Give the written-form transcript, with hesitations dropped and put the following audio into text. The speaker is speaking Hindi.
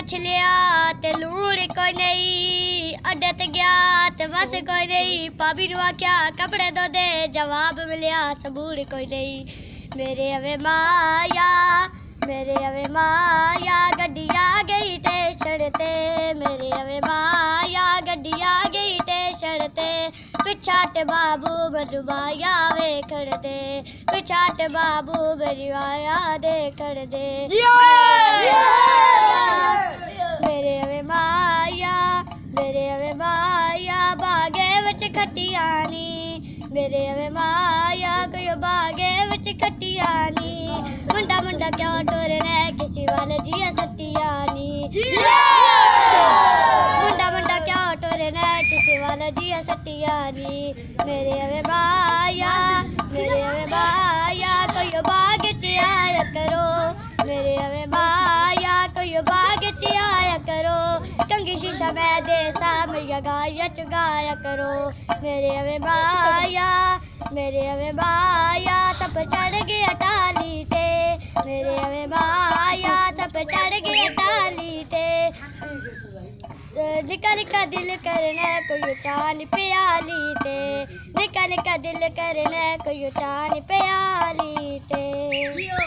छलिया ते लूड़ कोई नहीं, अड्डे ते गया ते बस कोई नहीं। भाभी नू आख्या कपड़े धो दे, जवाब मिलिया सबूर कोई नहीं। मेरे अवे माया गड्डी आ गई स्टेशन ते, मेरे अवे माया गड्डी आ गई स्टेशन ते। पिछाट बाबू मेरी माया वेखण दे, पिछाट बाबू मेरी माया देखण दे। मेरे अवे माया बागे विच खटियानी, मेरे अवे माया कोई बागे विच खटियानी। मुंडा मुंडा क्यों टोरना किसी वाले जिया सटियानी, मुंडा मुंडा क्यों टोरना किसी वाले जिया सटियानी। मेरे अवे माया कोई बाग च आया करो, मेरे अवे माया कोई बाग च आया करो। कंगी शीशा मैं दे सामरिया गाया चुगाया करो। मेरे अवे माया सब चढ़ गया टाली ते, मेरे अवे माया सब चढ़ गया टाली ते। निका निका दिल करना कोई चान प्याली ते, निका निका दिल करना कोई चान प्याली ते।